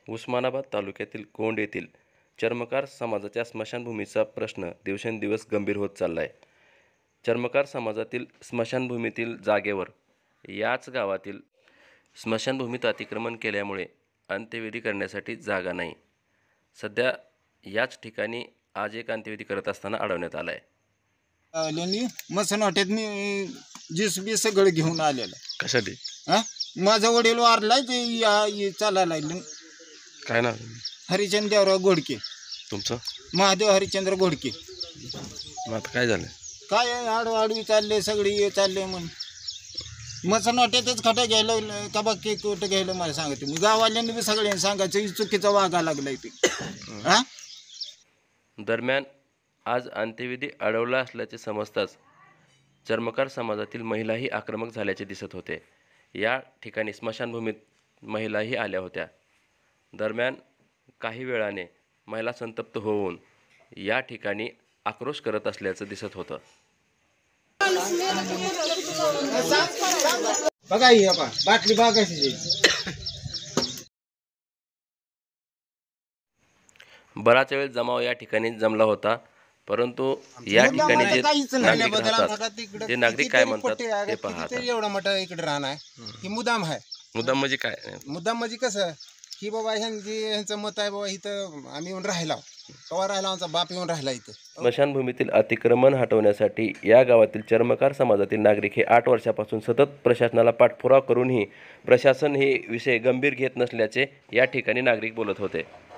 उस्मानाबाद तालुक्यातील कोंड येथील चर्मकार समाजाच्या स्मशानभूमीचा प्रश्न दिवसेंदिवस गंभीर होत चालला आहे. चर्मकार समाजातील स्मशानभूमीतील जागेवर याच गावातील स्मशानभूमीत अतिक्रमण केल्यामुळे अंत्यविधी करण्यासाठी जागा नाही. सध्या याच ठिकाणी आज एक अंत्यविधी करत असताना अडवण्यात आला आहे. आल्यानी मसन वाटेत मी जीसीबी सगळं घेऊन आलेलं. कशासाठी? माझा वडील वारलाय ते चालायला लागलं. काय ना हरिचंद्र देवराव घोडके. तुमचं? महादेव हरिचंद्र घोडके. मग आता काय झालं? काय आडवी चालले सगळी चालले म्हणून मसन वाटेतच खटा घ्यायला का बा केक कुठं घ्यायला मला सांगते. मी गाववाल्यांनी बी सगळ्यांनी सांगायचं चुकीचा वागा लागलाय ते. दरम्यान आज अंत्यविधी अडवला असल्याचे समजताच चर्मकार समाजातील महिलाही आक्रमक झाल्याचे दिसत होते. या ठिकाणी स्मशानभूमीत महिलाही आल्या होत्या. दरम्यान काही वेळाने महिला संतप्त होऊन या ठिकाणी आक्रोश करत असल्याचं दिसत होतं. बघा बाटली बागायची. बराच वेळ जमाव या ठिकाणी जमला होता, परंतु या ठिकाणी जे नागरिक काय म्हणतात ते पहा. एवढा मोठा इकडे राहणार ही मुदाम आहे. मुद्दाम म्हणजे काय? मुद्दाम म्हणजे कसं की बाबा ह्यांचं मत आहे बाबा इथं आम्ही येऊन राहिला कवा राहिला आमचा बाप येऊन राहिला इथं. स्मशानभूमीतील अतिक्रमण हटवण्यासाठी या गावातील चर्मकार समाजातील नागरिक हे 8 वर्षापासून सतत प्रशासनाला पाठपुरावा करूनही प्रशासन हे विषय गंभीर घेत नसल्याचे या ठिकाणी नागरिक बोलत होते.